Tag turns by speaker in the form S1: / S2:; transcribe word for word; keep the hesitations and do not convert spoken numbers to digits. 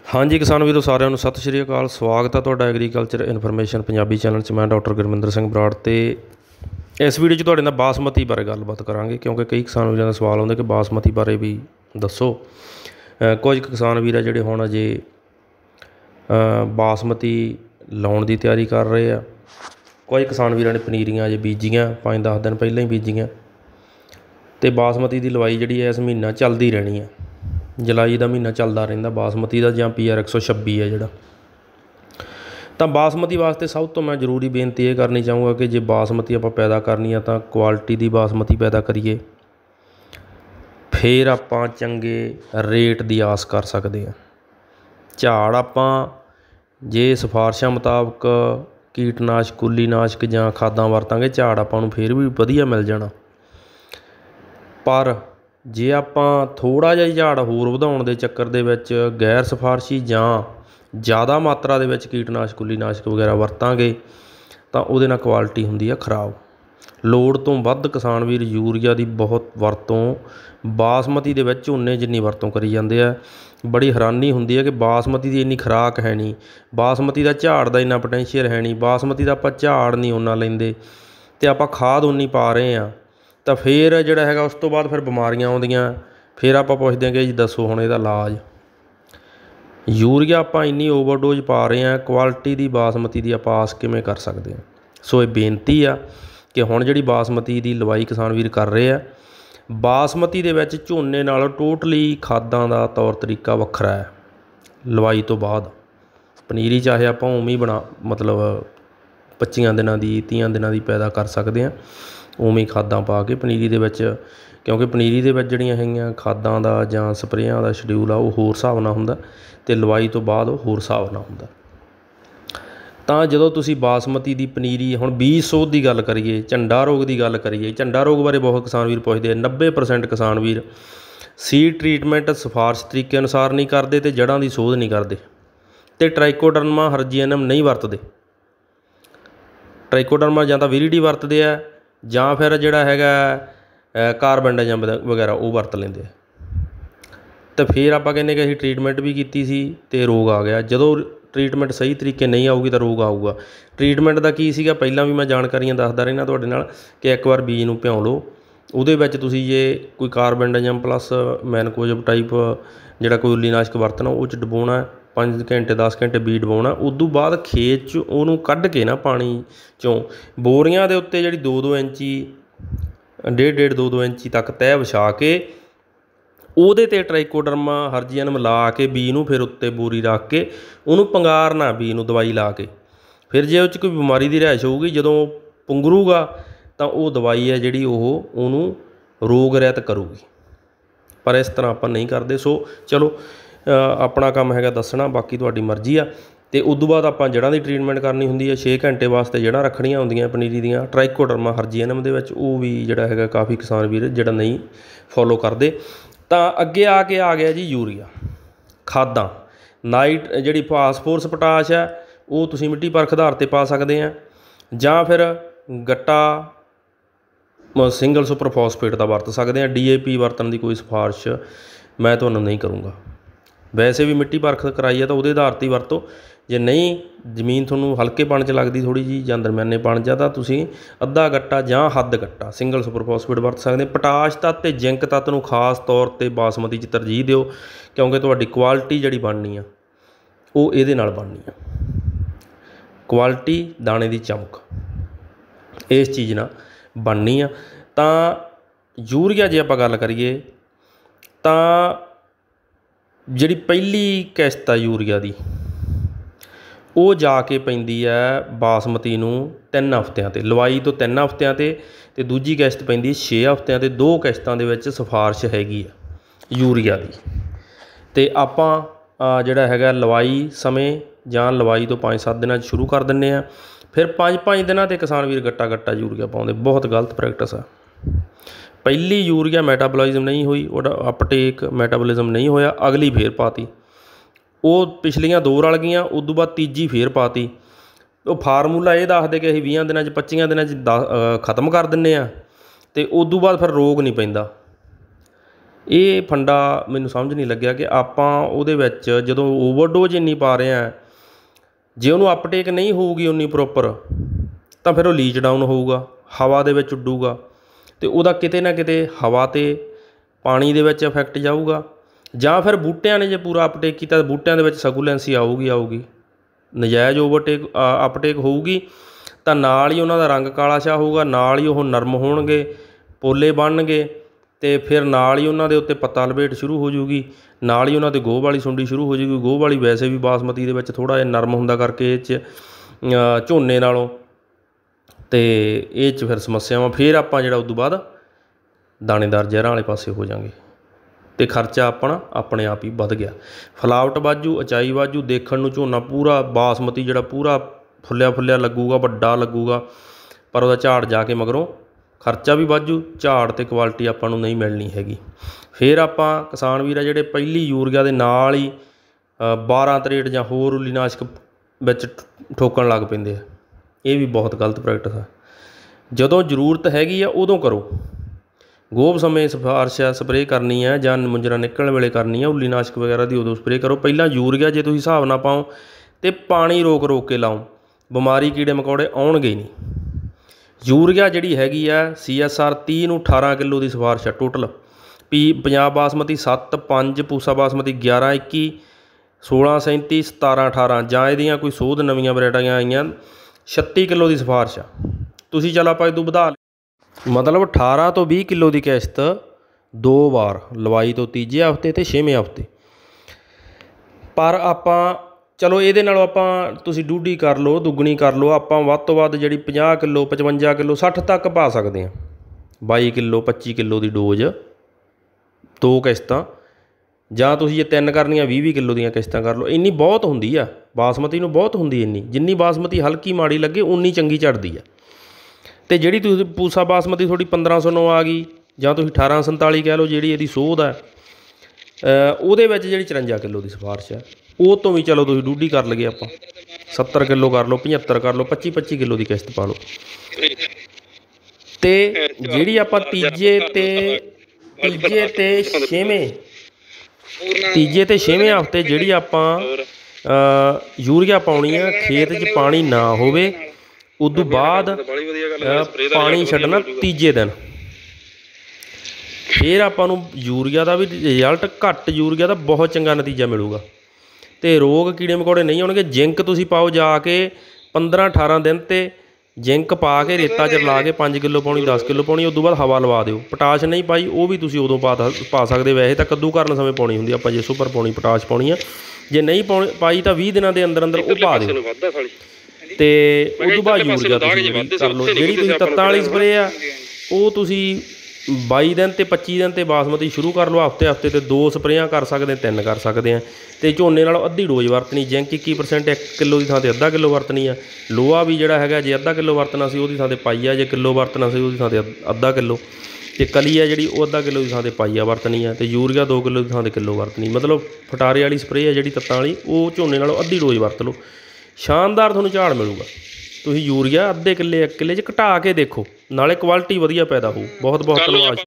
S1: हाँ जी किसान वीरों सारिਆਂ ਨੂੰ सत श्री अकाल। स्वागत है ਤੁਹਾਡਾ एग्रीकल्चर इन्फॉर्मेशन पंजाबी चैनल 'ਚ। मैं डॉक्टर गुरमिंदर सिंह बराड़ ਤੇ इस वीडियो 'ਚ ਤੁਹਾਡੇ ਨਾਲ बासमती बारे गलबात करांगे क्योंकि कई किसान वीरों ਦਾ सवाल आउंदा कि बासमती बारे भी दसो। कुछ किसान वीर ਜਿਹੜੇ ਹੁਣ ਅਜੇ बासमती ਲਾਉਣ ਦੀ ਤਿਆਰੀ ਕਰ ਰਹੇ ਆ। ਕੁਝ ਕਿਸਾਨ ਵੀਰਾਂ ਨੇ ਪਨੀਰੀਆਂ ਅਜੇ ਬੀਜੀਆਂ ਪੰਜ ਦਸ ਦਿਨ ਪਹਿਲਾਂ ਹੀ ਬੀਜੀਆਂ ਤੇ बासमती ਦੀ ਲਵਾਈ ਜਿਹੜੀ ਹੈ ਇਸ ਮਹੀਨਾ ਚੱਲਦੀ ਰਹਿਣੀ ਹੈ। जुलाई का महीना चलता रहिंदा बासमती का ਜਾਂ पी आर एक सौ छब्बी है जोड़ा। तो बासमती वास्ते सब तो मैं जरूरी बेनती ये करनी चाहूँगा कि जे बासमती आप पैदा करनी है तो क्वालिटी की बासमती पैदा करिए, फिर आप चंगे रेट की आस कर सकते हैं। झाड़ आप जे सिफारिशों मुताबक कीटनाशक कुलीनाशक ਜਾਂ खादा वरतांगे झाड़ ਆਪਾਂ ਨੂੰ फिर भी वधिया मिल जाना। पर ਜੇ ਆਪਾਂ ਥੋੜ੍ਹਾ ਜਿਹਾ ਝਾੜ ਹੋਰ ਵਧਾਉਣ ਦੇ ਚੱਕਰ ਦੇ ਵਿੱਚ ਗੈਰ ਸਿਫਾਰਸ਼ੀ ਜਾਂ ਜ਼ਿਆਦਾ ਮਾਤਰਾ ਦੇ ਵਿੱਚ ਕੀਟਨਾਸ਼ਕ ਕੁਲੀਨਾਸ਼ਕ ਵਗੈਰਾ ਵਰਤਾਂਗੇ ਤਾਂ ਉਹਦੇ ਨਾਲ ਕੁਆਲਿਟੀ ਹੁੰਦੀ ਆ ਖਰਾਬ। ਲੋੜ ਤੋਂ ਵੱਧ ਕਿਸਾਨ ਵੀਰ ਯੂਰੀਆ ਦੀ ਬਹੁਤ ਵਰਤੋਂ ਬਾਸਮਤੀ ਦੇ ਵਿੱਚ ਝੋਨੇ ਜਿੰਨੀ ਵਰਤੋਂ ਕਰੀ ਜਾਂਦੇ ਆ। ਬੜੀ ਹੈਰਾਨੀ ਹੁੰਦੀ ਹੈ ਕਿ ਬਾਸਮਤੀ ਦੀ ਇੰਨੀ ਖੁਰਾਕ ਹੈ ਨਹੀਂ, ਬਾਸਮਤੀ ਦਾ ਝਾੜ ਦਾ ਇੰਨਾ ਪੋਟੈਂਸ਼ੀਅਲ ਹੈ ਨਹੀਂ, ਬਾਸਮਤੀ ਦਾ ਆਪਾਂ ਝਾੜ ਨਹੀਂ ਓਨਾ ਲੈਂਦੇ ਅਤੇ ਆਪਾਂ ਖਾਦ ਓਨੀ ਪਾ ਰਹੇ ਹਾਂ। ਤਾਂ ਫਿਰ ਜਿਹੜਾ ਹੈਗਾ ਉਸ ਤੋਂ ਬਾਅਦ ਫਿਰ ਬਿਮਾਰੀਆਂ ਆਉਂਦੀਆਂ। ਫਿਰ ਆਪਾਂ ਪੁੱਛਦੇ ਹਾਂ ਕਿ ਜੀ ਦੱਸੋ ਹੁਣ ਇਹਦਾ ਇਲਾਜ। ਯੂਰੀਆ ਆਪਾਂ ਇੰਨੀ ਓਵਰਡੋਜ਼ ਪਾ ਰਹੇ ਹਾਂ, ਕੁਆਲਿਟੀ ਦੀ ਬਾਸਮਤੀ ਦੀ ਆਪਾਂ ਆਸ ਕਿਵੇਂ ਕਰ ਸਕਦੇ ਹਾਂ। ਸੋ ਇਹ ਬੇਨਤੀ ਆ ਕਿ ਹੁਣ ਜਿਹੜੀ ਬਾਸਮਤੀ ਦੀ ਲਵਾਈ ਕਿਸਾਨ ਵੀਰ ਕਰ ਰਹੇ ਆ, ਬਾਸਮਤੀ ਦੇ ਵਿੱਚ ਝੋਨੇ ਨਾਲ ਟੋਟਲੀ ਖਾਦਾਂ ਦਾ ਤੌਰ ਤਰੀਕਾ ਵੱਖਰਾ ਹੈ। ਲਵਾਈ ਤੋਂ ਬਾਅਦ ਪਨੀਰੀ ਚਾਹੇ ਆਪਾਂ ਉਵੇਂ ਹੀ ਬਣਾ ਮਤਲਬ ਪੱਚੀਆਂ ਦਿਨਾਂ ਦੀ ਤੀਹਾਂ ਦਿਨਾਂ ਦੀ ਪੈਦਾ ਕਰ ਸਕਦੇ ਹਾਂ ਉਵੇਂ ਖਾਦਾਂ ਪਾ ਕੇ ਪਨੀਰੀ ਦੇ ਵਿੱਚ, ਕਿਉਂਕਿ ਪਨੀਰੀ ਦੇ ਵਿੱਚ ਜਿਹੜੀਆਂ ਹੈਗੀਆਂ ਖਾਦਾਂ ਦਾ ਜਾਂ ਸਪਰੇਆਂ ਦਾ ਸ਼ਡਿਊਲ ਆ ਉਹ ਹੋਰ ਹਿਸਾਬ ਨਾਲ ਹੁੰਦਾ ਅਤੇ ਲਵਾਈ ਤੋਂ ਬਾਅਦ ਉਹ ਹੋਰ ਹਿਸਾਬ ਨਾਲ ਹੁੰਦਾ। ਤਾਂ ਜਦੋਂ ਤੁਸੀਂ ਬਾਸਮਤੀ ਦੀ ਪਨੀਰੀ ਹੁਣ ਬੀਜ ਸੋਧ ਦੀ ਗੱਲ ਕਰੀਏ, ਝੰਡਾ ਰੋਗ ਦੀ ਗੱਲ ਕਰੀਏ, ਝੰਡਾ ਰੋਗ ਬਾਰੇ ਬਹੁਤ ਕਿਸਾਨ ਵੀਰ ਪੁੱਛਦੇ ਆ। ਨੱਬੇ ਪਰਸੈਂਟ ਕਿਸਾਨ ਵੀਰ ਸੀਡ ਟਰੀਟਮੈਂਟ ਸਿਫਾਰਸ਼ ਤਰੀਕੇ ਅਨੁਸਾਰ ਨਹੀਂ ਕਰਦੇ ਅਤੇ ਜੜ੍ਹਾਂ ਦੀ ਸੋਧ ਨਹੀਂ ਕਰਦੇ ਅਤੇ ਟਰਾਈਕੋਡਰਮਾ ਹਰਜੀਐਨਮ ਨਹੀਂ ਵਰਤਦੇ। ਟਰਾਈਕੋਡਰਮਾ ਜਾਂ ਤਾਂ ਵਿਰੀਡੀ ਵਰਤਦੇ ਆ ਜਾਂ ਫਿਰ ਜਿਹੜਾ ਹੈਗਾ ਕਾਰਬਨਡਾਜ਼ਮ ਵਗੈਰਾ ਉਹ ਵਰਤ ਲੈਂਦੇ ਆ। ਅਤੇ ਫਿਰ ਆਪਾਂ ਕਹਿੰਦੇ ਕਿ ਅਸੀਂ ਟਰੀਟਮੈਂਟ ਵੀ ਕੀਤੀ ਸੀ ਅਤੇ ਰੋਗ ਆ ਗਿਆ। ਜਦੋਂ ਟਰੀਟਮੈਂਟ ਸਹੀ ਤਰੀਕੇ ਨਹੀਂ ਆਊਗੀ ਤਾਂ ਰੋਗ ਆਊਗਾ। ਟਰੀਟਮੈਂਟ ਦਾ ਕੀ ਸੀਗਾ ਪਹਿਲਾਂ ਵੀ ਮੈਂ ਜਾਣਕਾਰੀਆਂ ਦੱਸਦਾ ਰਹਿੰਦਾ ਤੁਹਾਡੇ ਨਾਲ ਕਿ ਇੱਕ ਵਾਰ ਬੀਜ ਨੂੰ ਭਿਉਂ ਲਓ, ਉਹਦੇ ਵਿੱਚ ਤੁਸੀਂ ਜੇ ਕੋਈ ਕਾਰਬਨਡਾਜ਼ਮ ਪਲੱਸ ਮੈਨਕੋਜ਼ਬ ਟਾਈਪ ਜਿਹੜਾ ਕੋਈ ਕੁਲੀਨਾਸ਼ਕ ਵਰਤਣਾ ਉਹ 'ਚ ਡੁਬੋਣਾ ਪੰਜ ਘੰਟੇ ਦਸ ਘੰਟੇ ਬੀਜ ਡੁਬਾਉਣਾ। ਉਦੋਂ ਬਾਅਦ ਖੇਤ 'ਚ ਉਹਨੂੰ ਕੱਢ ਕੇ ਨਾ ਪਾਣੀ 'ਚੋਂ ਬੋਰੀਆਂ ਦੇ ਉੱਤੇ ਜਿਹੜੀ ਦੋ ਦੋ ਇੰਚੀ ਡੇਢ ਡੇਢ ਦੋ ਦੋ ਇੰਚੀ ਤੱਕ ਤਹਿ ਵਿਛਾ ਕੇ ਉਹਦੇ 'ਤੇ ਟਰਾਈਕੋਡਰਮਾ ਹਰਜੀਐਨਮ ਲਾ ਕੇ ਬੀਜ ਨੂੰ ਫਿਰ ਉੱਤੇ ਬੋਰੀ ਰੱਖ ਕੇ ਉਹਨੂੰ ਪੰਗਾਰਨਾ ਬੀਜ ਨੂੰ ਦਵਾਈ ਲਾ ਕੇ। ਫਿਰ ਜੇ ਉਹ 'ਚ ਕੋਈ ਬਿਮਾਰੀ ਦੀ ਰਿਹਾਇਸ਼ ਹੋਊਗੀ ਜਦੋਂ ਪੁੰਗਰੂਗਾ ਤਾਂ ਉਹ ਦਵਾਈ ਹੈ ਜਿਹੜੀ ਉਹ ਉਹਨੂੰ ਰੋਗ ਰਹਿਤ ਕਰੂਗੀ। ਪਰ ਇਸ ਤਰ੍ਹਾਂ ਆਪਾਂ ਨਹੀਂ ਕਰਦੇ। ਸੋ ਚਲੋ ਆਪਣਾ ਕੰਮ ਹੈਗਾ ਦੱਸਣਾ, ਬਾਕੀ ਤੁਹਾਡੀ ਮਰਜ਼ੀ ਆ। ਅਤੇ ਉਦੋਂ ਬਾਅਦ ਆਪਾਂ ਜੜ੍ਹਾਂ ਦੀ ਟਰੀਟਮੈਂਟ ਕਰਨੀ ਹੁੰਦੀ ਹੈ। ਛੇ ਘੰਟੇ ਵਾਸਤੇ ਜੜ੍ਹਾਂ ਰੱਖਣੀਆਂ ਹੁੰਦੀਆਂ ਪਨੀਰੀ ਦੀਆਂ ਟਰਾਈਕੋਡਰਮਾ ਹਰਜੀਐਨਮ ਦੇ ਵਿੱਚ। ਉਹ ਵੀ ਜਿਹੜਾ ਹੈਗਾ ਕਾਫੀ ਕਿਸਾਨ ਵੀਰ ਜਿਹੜਾ ਨਹੀਂ ਫੋਲੋ ਕਰਦੇ। ਤਾਂ ਅੱਗੇ ਆ ਕੇ ਆ ਗਿਆ ਜੀ ਯੂਰੀਆ ਖਾਦਾਂ। ਨਾਈਟ ਜਿਹੜੀ ਫਾਸਫੋਰਸ ਪੋਟਾਸ਼ ਹੈ ਉਹ ਤੁਸੀਂ ਮਿੱਟੀ ਪਰਖ ਆਧਾਰ 'ਤੇ ਪਾ ਸਕਦੇ ਆ ਜਾਂ ਫਿਰ ਗੱਟਾ ਸਿੰਗਲ ਸੁਪਰ ਫੋਸਫੇਟ ਦਾ ਵਰਤ ਸਕਦੇ ਹਾਂ। ਡੀ ਏ ਪੀ ਵਰਤਣ ਦੀ ਕੋਈ ਸਿਫਾਰਿਸ਼ ਮੈਂ ਤੁਹਾਨੂੰ ਨਹੀਂ ਕਰੂੰਗਾ। ਵੈਸੇ ਵੀ ਮਿੱਟੀ ਪਰਖ ਕਰਾਈ ਹੈ ਤਾਂ ਉਹਦੇ ਆਧਾਰ 'ਤੇ ਹੀ ਵਰਤੋ। ਜੇ ਨਹੀਂ ਜ਼ਮੀਨ ਤੁਹਾਨੂੰ ਹਲਕੇਪਣ 'ਚ ਲੱਗਦੀ ਥੋੜ੍ਹੀ ਜਿਹੀ ਜਾਂ ਦਰਮਿਆਨੇਪਣ 'ਚ ਤਾਂ ਤੁਸੀਂ ਅੱਧਾ ਗੱਟਾ ਜਾਂ ਹੱਦ ਗੱਟਾ ਸਿੰਗਲ ਸੁਪਰ ਫੋਸਫੇਟ ਵਰਤ ਸਕਦੇ। ਪੋਟਾਸ਼ ਤੱਤ ਅਤੇ ਜ਼ਿੰਕ ਤੱਤ ਨੂੰ ਖਾਸ ਤੌਰ 'ਤੇ ਬਾਸਮਤੀ 'ਚ ਤਰਜੀਹ ਦਿਓ ਕਿਉਂਕਿ ਤੁਹਾਡੀ ਕੁਆਲਿਟੀ ਜਿਹੜੀ ਬਣਨੀ ਆ ਉਹ ਇਹਦੇ ਨਾਲ ਬਣਨੀ ਆ। ਕੁਆਲਿਟੀ ਦਾਣੇ ਦੀ ਚਮਕ ਇਸ ਚੀਜ਼ ਨਾਲ ਬਣਨੀ ਆ। ਤਾਂ ਯੂਰੀਆ ਜੇ ਆਪਾਂ ਗੱਲ ਕਰੀਏ ਤਾਂ ਜਿਹੜੀ ਪਹਿਲੀ ਕਿਸ਼ਤ ਆ ਯੂਰੀਆ ਦੀ ਉਹ ਜਾ ਕੇ ਪੈਂਦੀ ਹੈ ਬਾਸਮਤੀ ਨੂੰ ਤਿੰਨ ਹਫ਼ਤਿਆਂ 'ਤੇ ਲਵਾਈ ਤੋਂ ਤਿੰਨ ਹਫ਼ਤਿਆਂ 'ਤੇ ਅਤੇ ਦੂਜੀ ਕਿਸ਼ਤ ਪੈਂਦੀ ਛੇ ਹਫ਼ਤਿਆਂ 'ਤੇ। ਦੋ ਕਿਸ਼ਤਾਂ ਦੇ ਵਿੱਚ ਸਿਫਾਰਿਸ਼ ਹੈਗੀ ਆ ਯੂਰੀਆ ਦੀ। ਅਤੇ ਆਪਾਂ ਜਿਹੜਾ ਹੈਗਾ ਲਵਾਈ ਸਮੇਂ ਜਾਂ ਲਵਾਈ ਤੋਂ ਪੰਜ ਸੱਤ ਦਿਨਾਂ 'ਚ ਸ਼ੁਰੂ ਕਰ ਦਿੰਦੇ ਹਾਂ। ਫਿਰ ਪੰਜ ਪੰਜ ਦਿਨਾਂ 'ਤੇ ਕਿਸਾਨ ਵੀਰ ਗੱਟਾ ਗੱਟਾ ਯੂਰੀਆ ਪਾਉਂਦੇ। ਬਹੁਤ ਗਲਤ ਪ੍ਰੈਕਟਿਸ ਆ। ਪਹਿਲੀ ਯੂਰੀਆ ਮੈਟਾਬੋਲਾਈਜ਼ਮ ਨਹੀਂ ਹੋਈ, ਉਹਦਾ ਅਪਟੇਕ ਮੈਟਾਬੋਲਿਜ਼ਮ ਨਹੀਂ ਹੋਇਆ, ਅਗਲੀ ਫੇਰ ਪਾਤੀ। ਉਹ ਪਿਛਲੀਆਂ ਦੋ ਰਲ ਗਈਆਂ, ਉਦੋਂ ਬਾਅਦ ਤੀਜੀ ਫੇਰ ਪਾਤੀ। ਉਹ ਫਾਰਮੂਲਾ ਇਹ ਦੱਸਦੇ ਕਿ ਅਸੀਂ ਵੀਹਾਂ ਦਿਨਾਂ 'ਚ ਪੱਚੀਆਂ ਦਿਨਾਂ 'ਚ ਦ ਖ਼ਤਮ ਕਰ ਦਿੰਦੇ ਹਾਂ ਅਤੇ ਉਦੋਂ ਬਾਅਦ ਫਿਰ ਰੋਗ ਨਹੀਂ ਪੈਂਦਾ। ਇਹ ਫੰਡਾ ਮੈਨੂੰ ਸਮਝ ਨਹੀਂ ਲੱਗਿਆ ਕਿ ਆਪਾਂ ਉਹਦੇ ਵਿੱਚ ਜਦੋਂ ਓਵਰਡੋਜ਼ ਇੰਨੀ ਪਾ ਰਹੇ ਹਾਂ, ਜੇ ਉਹਨੂੰ ਅਪਟੇਕ ਨਹੀਂ ਹੋਊਗੀ ਉਨੀ ਪ੍ਰੋਪਰ, ਤਾਂ ਫਿਰ ਉਹ ਲੀਚ ਡਾਊਨ ਹੋਊਗਾ, ਹਵਾ ਦੇ ਵਿੱਚ ਉੱਡੂਗਾ, ਅਤੇ ਉਹਦਾ ਕਿਤੇ ਨਾ ਕਿਤੇ ਹਵਾ 'ਤੇ ਪਾਣੀ ਦੇ ਵਿੱਚ ਇਫੈਕਟ ਜਾਊਗਾ। ਜਾਂ ਫਿਰ ਬੂਟਿਆਂ ਨੇ ਜੇ ਪੂਰਾ ਅਪਟੇਕ ਕੀਤਾ, ਬੂਟਿਆਂ ਦੇ ਵਿੱਚ ਸਕੂਲੈਂਸੀ ਆਊਗੀ ਆਊਗੀ ਨਜਾਇਜ਼ ਓਵਰਟੇਕ ਅਪਟੇਕ ਹੋਊਗੀ, ਤਾਂ ਨਾਲ ਹੀ ਉਹਨਾਂ ਦਾ ਰੰਗ ਕਾਲਾ ਛਾਹ ਹੋਊਗਾ, ਨਾਲ ਹੀ ਉਹ ਨਰਮ ਹੋਣਗੇ, ਪੋਲੇ ਬਣਨਗੇ, ਅਤੇ ਫਿਰ ਨਾਲ ਹੀ ਉਹਨਾਂ ਦੇ ਉੱਤੇ ਪੱਤਾ ਲਪੇਟ ਸ਼ੁਰੂ ਹੋ ਜੂਗੀ, ਨਾਲ ਹੀ ਉਹਨਾਂ 'ਤੇ ਗੋਹ ਵਾਲੀ ਸੁੰਡੀ ਸ਼ੁਰੂ ਹੋ ਜੂਗੀ। ਗੋਹ ਵਾਲੀ ਵੈਸੇ ਵੀ ਬਾਸਮਤੀ ਦੇ ਵਿੱਚ ਥੋੜ੍ਹਾ ਜਿਹਾ ਨਰਮ ਹੁੰਦਾ ਕਰਕੇ ਇਹ 'ਚ ਝੋਨੇ ਨਾਲੋਂ, ਅਤੇ ਇਹ 'ਚ ਫਿਰ ਸਮੱਸਿਆਵਾਂ, ਫਿਰ ਆਪਾਂ ਜਿਹੜਾ ਉਦੋਂ ਬਾਅਦ ਦਾਣੇਦਾਰ ਜ਼ਹਿਰਾਂ ਵਾਲੇ ਪਾਸੇ ਹੋ ਜਾਂਗੇ, ਅਤੇ ਖਰਚਾ ਆਪਣਾ ਆਪਣੇ ਆਪ ਹੀ ਵੱਧ ਗਿਆ। ਫਲਾਵਟ ਵਾਜੂ, ਉਚਾਈ ਵਾਜੂ, ਦੇਖਣ ਨੂੰ ਝੋਨਾ ਪੂਰਾ ਬਾਸਮਤੀ ਜਿਹੜਾ ਪੂਰਾ ਫੁੱਲਿਆ ਫੁੱਲਿਆ ਲੱਗੂਗਾ, ਵੱਡਾ ਲੱਗੂਗਾ, ਪਰ ਉਹਦਾ ਝਾੜ ਜਾ ਕੇ ਮਗਰੋਂ ਖਰਚਾ ਵੀ ਵਾਜੂ, ਝਾੜ ਅਤੇ ਕੁਆਲਿਟੀ ਆਪਾਂ ਨੂੰ ਨਹੀਂ ਮਿਲਣੀ ਹੈਗੀ। ਫਿਰ ਆਪਾਂ ਕਿਸਾਨ ਵੀਰ ਆ ਜਿਹੜੇ ਪਹਿਲੀ ਯੂਰੀਆ ਦੇ ਨਾਲ ਹੀ ਬਾਰਾਂ ਤਰੇਟ ਜਾਂ ਹੋਰ ਉਲੀਨਾਸ਼ਕ ਵਿੱਚ ਠੋਕਣ ਲੱਗ ਪੈਂਦੇ ਆ। ਇਹ ਵੀ ਬਹੁਤ ਗਲਤ ਪ੍ਰੈਕਟਿਸ ਆ। ਜਦੋਂ ਜ਼ਰੂਰਤ ਹੈਗੀ ਆ ਉਦੋਂ ਕਰੋ। ਗੋਭ ਸਮੇਂ ਸਿਫਾਰਿਸ਼ ਆ ਸਪਰੇਅ ਕਰਨੀ ਹੈ ਜਾਂ ਮੁੰਜਰਾ ਨਿਕਲਣ ਵੇਲੇ ਕਰਨੀ ਹੈ ਉਲੀਨਾਸ਼ਕ ਵਗੈਰਾ ਦੀ, ਉਦੋਂ ਸਪਰੇਅ ਕਰੋ। ਪਹਿਲਾਂ ਯੂਰੀਆ ਜੇ ਤੁਸੀਂ ਹਿਸਾਬ ਨਾਲ ਪਾਓ ਅਤੇ ਪਾਣੀ ਰੋਕ ਰੋਕ ਕੇ ਲਾਓ, ਬਿਮਾਰੀ ਕੀੜੇ ਮਕੌੜੇ ਆਉਣਗੇ ਹੀ ਨਹੀਂ। ਯੂਰੀਆ ਜਿਹੜੀ ਹੈਗੀ ਆ ਸੀ ਐਸ ਆਰ ਤੀਹ ਨੂੰ ਅਠਾਰਾਂ ਕਿਲੋ ਦੀ ਸਿਫਾਰਿਸ਼ ਆ ਟੋਟਲ। ਪੀ ਪੰਜਾਬ ਬਾਸਮਤੀ ਸੱਤ ਪੰਜ, ਪੂਸਾ ਬਾਸਮਤੀ ਗਿਆਰਾਂ ਇੱਕੀ, ਸੋਲਾਂ ਸੈਂਤੀ, ਸਤਾਰਾਂ ਅਠਾਰਾਂ, ਜਾਂ ਇਹਦੀਆਂ ਕੋਈ ਸੋਧ ਨਵੀਆਂ ਵਰਾਇਟੀਆਂ ਆਈਆਂ ਛੱਤੀ ਕਿਲੋ ਦੀ ਸਿਫਾਰਿਸ਼ ਆ। ਤੁਸੀਂ ਚੱਲ ਆਪਾਂ ਇਦੋਂ ਵਧਾ ਮਤਲਬ ਅਠਾਰਾਂ ਤੋਂ ਵੀਹ ਕਿਲੋ ਦੀ ਕਿਸ਼ਤ ਦੋ ਵਾਰ ਲਵਾਈ ਤੋਂ ਤੀਜੇ ਹਫ਼ਤੇ ਅਤੇ ਛੇਵੇਂ ਹਫ਼ਤੇ। ਪਰ ਆਪਾਂ ਚਲੋ ਇਹਦੇ ਨਾਲੋਂ ਆਪਾਂ ਤੁਸੀਂ ਡੂਢੀ ਕਰ ਲਓ, ਦੁੱਗਣੀ ਕਰ ਲਓ, ਆਪਾਂ ਵੱਧ ਤੋਂ ਵੱਧ ਜਿਹੜੀ ਪੰਜਾਹ ਕਿਲੋ, ਪਚਵੰਜਾ ਕਿਲੋ, ਸੱਠ ਤੱਕ ਪਾ ਸਕਦੇ ਹਾਂ। ਬਾਈ ਕਿਲੋ, ਪੱਚੀ ਕਿਲੋ ਦੀ ਡੋਜ਼ ਦੋ ਕਿਸ਼ਤਾਂ, ਜਾਂ ਤੁਸੀਂ ਜੇ ਤਿੰਨ ਕਰਨੀਆਂ ਵੀਹ ਵੀਹ ਕਿਲੋ ਦੀਆਂ ਕਿਸ਼ਤਾਂ ਕਰ ਲਓ। ਇੰਨੀ ਬਹੁਤ ਹੁੰਦੀ ਆ ਬਾਸਮਤੀ ਨੂੰ, ਬਹੁਤ ਹੁੰਦੀ ਇੰਨੀ। ਜਿੰਨੀ ਬਾਸਮਤੀ ਹਲਕੀ ਮਾੜੀ ਲੱਗੇ ਉਨੀ ਚੰਗੀ ਝੜਦੀ ਆ। ਅਤੇ ਜਿਹੜੀ ਤੁਸੀਂ ਪੂਸਾ ਬਾਸਮਤੀ ਤੁਹਾਡੀ ਪੰਦਰਾਂ ਸੌ ਨੌ ਆ ਗਈ, ਜਾਂ ਤੁਸੀਂ ਅਠਾਰਾਂ ਸੰਤਾਲੀ ਕਹਿ ਲਓ ਜਿਹੜੀ ਇਹਦੀ ਸੋਧ ਹੈ, ਉਹਦੇ ਵਿੱਚ ਜਿਹੜੀ ਚੁਰੰਜਾ ਕਿਲੋ ਦੀ ਸਿਫਾਰਿਸ਼ ਹੈ, ਉਹ ਤੋਂ ਵੀ ਚਲੋ ਤੁਸੀਂ ਡੂਢੀ ਕਰ ਲਈਏ ਆਪਾਂ, ਸੱਤਰ ਕਿਲੋ ਕਰ ਲਓ, ਪਝੱਤਰ ਕਰ ਲਓ, ਪੱਚੀ ਪੱਚੀ ਕਿਲੋ ਦੀ ਕਿਸ਼ਤ ਪਾ ਲਓ। ਅਤੇ ਜਿਹੜੀ ਆਪਾਂ ਤੀਜੇ ਅਤੇ ਤੀਜੇ ਅਤੇ ਛੇਵੇਂ ਤੀਜੇ ਅਤੇ ਛੇਵੇਂ ਹਫ਼ਤੇ ਜਿਹੜੀ ਆਪਾਂ ਯੂਰੀਆ ਪਾਉਣੀ ਆ, ਖੇਤ 'ਚ ਪਾਣੀ ਨਾ ਹੋਵੇ, ਉਦੋਂ ਬਾਅਦ ਪਾਣੀ ਛੱਡਣਾ ਤੀਜੇ ਦਿਨ। ਫਿਰ ਆਪਾਂ ਨੂੰ ਯੂਰੀਆ ਦਾ ਵੀ ਰਿਜ਼ਲਟ ਘੱਟ, ਯੂਰੀਆ ਦਾ ਬਹੁਤ ਚੰਗਾ ਨਤੀਜਾ ਮਿਲੂਗਾ, ਅਤੇ ਰੋਗ ਕੀੜੇ ਮਕੌੜੇ ਨਹੀਂ ਆਉਣਗੇ। ਜਿੰਕ ਤੁਸੀਂ ਪਾਓ ਜਾ ਕੇ ਪੰਦਰਾਂ ਅਠਾਰਾਂ ਦਿਨ 'ਤੇ ਜਿੰਕ ਪਾ ਕੇ ਰੇਤਾ 'ਚ ਰਲਾ ਕੇ ਪੰਜ ਕਿਲੋ ਪਾਉਣੀ, ਦਸ ਕਿਲੋ ਪਾਉਣੀ, ਉਦੋਂ ਬਾਅਦ ਹਵਾ ਲਵਾ ਦਿਓ। ਪਟਾਸ਼ ਨਹੀਂ ਪਾਈ ਉਹ ਵੀ ਤੁਸੀਂ ਉਦੋਂ ਪਾ ਪਾ ਸਕਦੇ। ਵੈਸੇ ਤਾਂ ਕੱਦੂ ਕਰਨ ਸਮੇਂ ਪਾਉਣੀ ਹੁੰਦੀ, ਆਪਾਂ ਜੇ ਸੁਪਰ ਪਾਉਣੀ ਪਟਾਸ਼ ਪਾਉਣੀ ਆ। ਜੇ ਨਹੀਂ ਪਾਉਣੀ ਪਾਈ ਤਾਂ ਵੀਹ ਦਿਨਾਂ ਦੇ ਅੰਦਰ ਅੰਦਰ ਉਹ ਪਾ ਦਿਓ, ਅਤੇ ਉਸ ਤੋਂ ਬਾਅਦ ਯੂਰੀਆ ਤੁਸੀਂ ਕਰ ਲਓ। ਜਿਹੜੀ ਤੁਸੀਂ ਤੱਤਾਂ ਵਾਲੀ ਸਪਰੇਅ ਆ ਉਹ ਤੁਸੀਂ ਬਾਈ ਦਿਨ ਅਤੇ ਪੱਚੀ ਦਿਨ 'ਤੇ ਬਾਸਮਤੀ ਸ਼ੁਰੂ ਕਰ ਲਓ। ਹਫ਼ਤੇ ਹਫ਼ਤੇ 'ਤੇ ਦੋ ਸਪਰੇਆਂ ਕਰ ਸਕਦੇ, ਤਿੰਨ ਕਰ ਸਕਦੇ ਹਾਂ। ਅਤੇ ਝੋਨੇ ਨਾਲੋਂ ਅੱਧੀ ਡੋਜ਼ ਵਰਤਣੀ। ਜਿੰਕ ਇੱਕੀ ਪਰਸੈਂਟ ਇੱਕ ਕਿਲੋ ਦੀ ਥਾਂ 'ਤੇ ਅੱਧਾ ਕਿਲੋ ਵਰਤਣੀ ਆ। ਲੋਹਾ ਵੀ ਜਿਹੜਾ ਹੈਗਾ ਜੇ ਅੱਧਾ ਕਿਲੋ ਵਰਤਣਾ ਸੀ ਉਹਦੀ ਥਾਂ 'ਤੇ ਪਾਈਆ, ਜੇ ਕਿਲੋ ਵਰਤਣਾ ਸੀ ਉਹਦੀ ਥਾਂ 'ਤੇ ਅੱਧਾ ਕਿਲੋ, ਅਤੇ ਕਲੀ ਆ ਜਿਹੜੀ ਉਹ ਅੱਧਾ ਕਿਲੋ ਦੀ ਥਾਂ 'ਤੇ ਪਾਈਆ ਵਰਤਣੀ ਆ, ਅਤੇ ਯੂਰੀਆ ਦੋ ਕਿਲੋ ਦੀ ਥਾਂ 'ਤੇ ਕਿਲੋ ਵਰਤਣੀ। ਮਤਲਬ ਫਟਾਰੇ ਵਾਲੀ ਸਪਰੇਅ ਆ ਜਿਹੜੀ ਤੱਤਾਂ ਵਾਲੀ, ਉਹ ਝੋਨੇ ਨਾਲੋਂ ਅੱਧੀ ਡੋਜ਼ ਵਰਤ ਲਓ, ਸ਼ਾਨਦਾਰ ਤੁਹਾਨੂੰ ਝਾੜ ਮਿਲੂਗਾ। ਤੁਸੀਂ ਯੂਰੀਆ ਅੱਧੇ ਕਿੱਲੇ ਇੱਕ ਕਿੱਲੇ 'ਚ ਘਟਾ ਕੇ ਦੇਖੋ, ਨਾਲੇ ਕੁਆਲਿਟੀ ਵਧੀਆ ਪੈਦਾ ਹੋਊ। ਬਹੁਤ ਬਹੁਤ ਧੰਨਵਾਦ।